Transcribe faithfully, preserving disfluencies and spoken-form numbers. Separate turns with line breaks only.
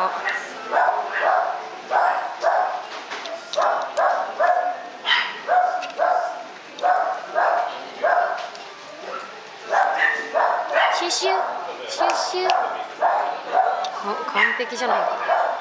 シュシュシュシュか完璧じゃないか。